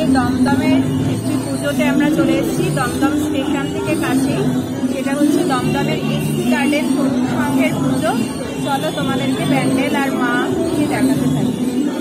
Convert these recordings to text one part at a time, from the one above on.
দমদমের একটি পুজোতে আমরা চলে এসেছি, দমদম স্টেশন থেকে কাছে। সেটা হচ্ছে দমদমের এসি গার্ডেন তরুণ সংঘের পুজো। চলো তোমাদেরকে প্যান্ডেল আর মা কে দেখাতে থাকি।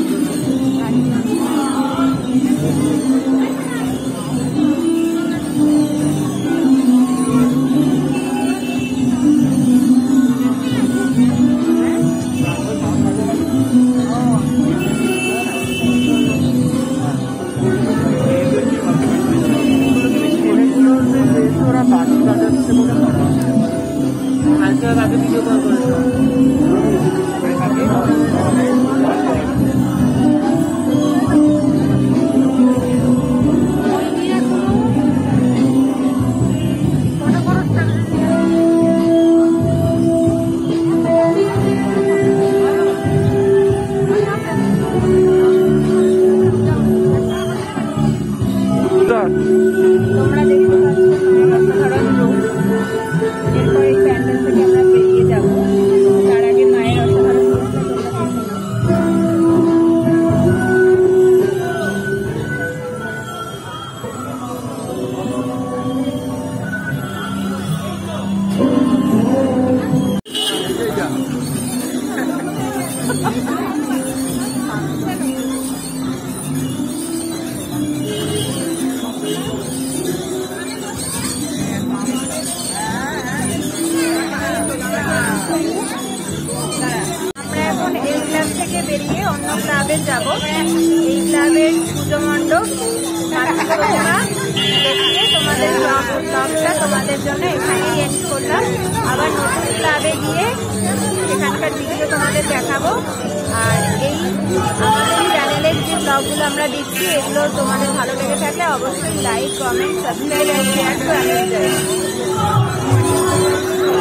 তোমরা দেখতে পাচ্ছ অসাধারণ রূপ। এরপর এই প্যান্ডেল থেকে আমরা বেরিয়ে যাব, তার আগে মায়ের অসাধারণ রূপটা থেকে বেরিয়ে অন্য ক্লাবে যাব। এই ক্লাবের পুজো মণ্ডপ দেখিয়ে তোমাদের ব্লগটা তোমাদের জন্য এখানেই এন্ড করলাম। আবার নতুন ক্লাবে গিয়ে সেখানকার ভিডিও তোমাদের দেখাবো। আর এই আমাদের চ্যানেলের যে ব্লগগুলো আমরা দিচ্ছি, এগুলো তোমাদের ভালো লেগে থাকলে অবশ্যই লাইক, কমেন্ট, সাবস্ক্রাইব আর শেয়ার করে